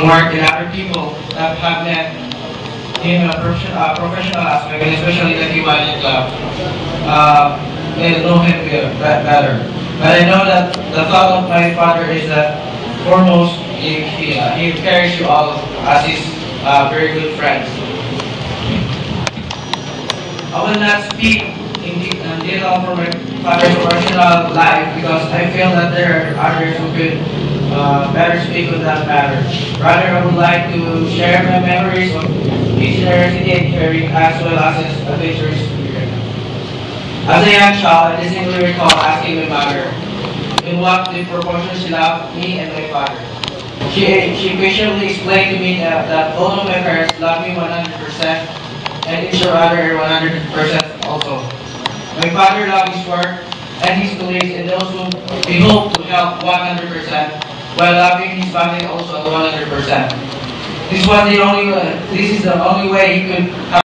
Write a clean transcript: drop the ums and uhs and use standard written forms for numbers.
on Mark and other people that have met in a professional aspect, and especially the Kiwani Club, they know him better. But I know that the thought of my father is that foremost, he carries you all as his very good friends. I will not speak in detail for my father's professional life because I feel that there are others who could better speak on that matter. Rather, I would like to share my memories of his generosity and caring as well as his adventurous spirit. As a young child, I distinctly recall asking my mother in what the proportion she loved me and my father. She patiently explained to me that both of my parents love me 100% and each other 100% also. My father loved his work and his colleagues and those whom he hoped to help 100% while loving his family also 100%. This is the only way he could